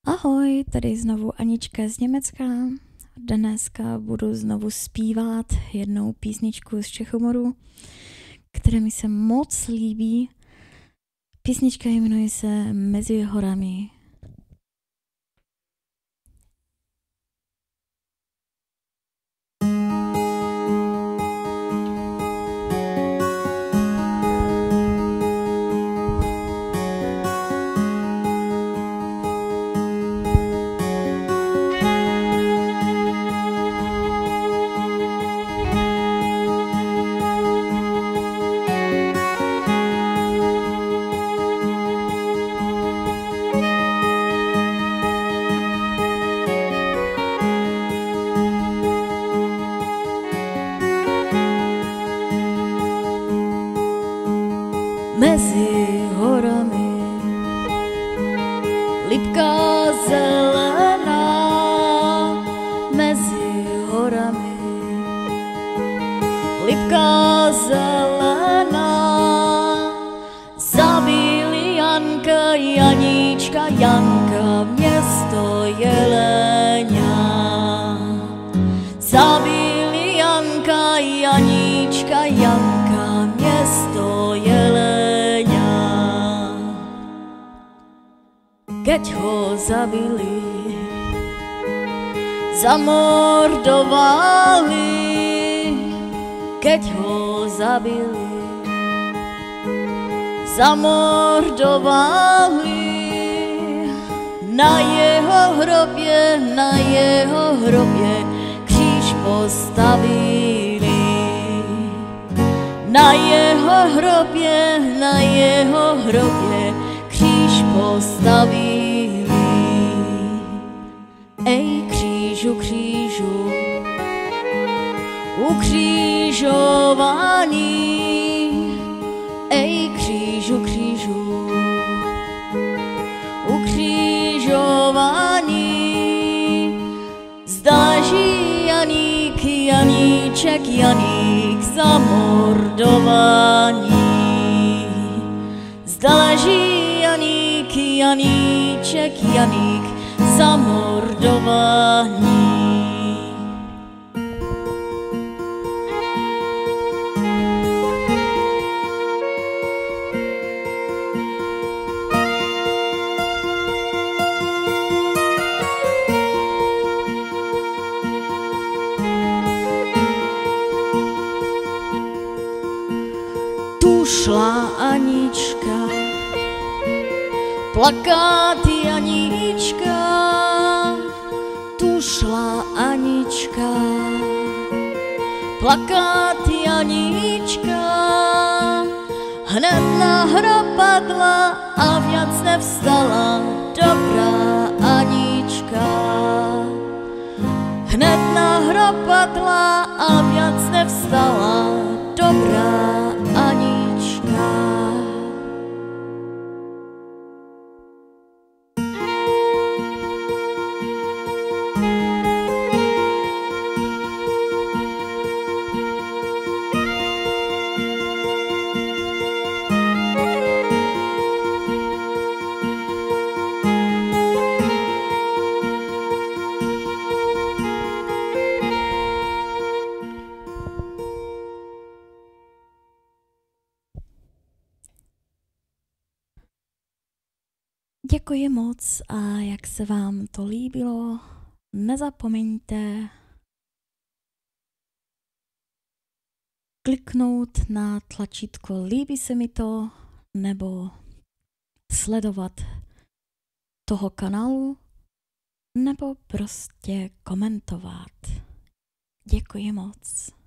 Ahoj, tady znovu Anička z Německa. Dneska budu znovu zpívat jednou písničku z Čechomoru, která mi se moc líbí. Písnička jmenuje se Mezi horami. Mezi horami lipka zelená, mezi horami lipka zelená, zabili Janka, Janíčka, Janka, město Jeleňa. Zabili Janka, Janíčka, Janka, město Jeleňa. Keď ho zabili, zamordovali, keď ho zabili, zamordovali. Na jeho hrobě kříž postavili. Na jeho hrobě kříž postavili. Ej křížu, křížu, ukřižovaný. Ej křížu, křížu, ukřižovaný. Zdáží Janík, Janíček, Janík, zamordovaný. Zdáží Janík, Janíček, Janík, zamordovaný. Tu šla Anička, plakát Janíčka. Tu šla Anička, plakát Janíčka. Hned na hrob padla a viac nevstala dobrá Anička. Hned na hrob padla a viac nevstala dobrá Anička. Děkuji moc a jak se vám to líbilo, nezapomeňte kliknout na tlačítko líbí se mi to nebo sledovat toho kanálu nebo prostě komentovat. Děkuji moc.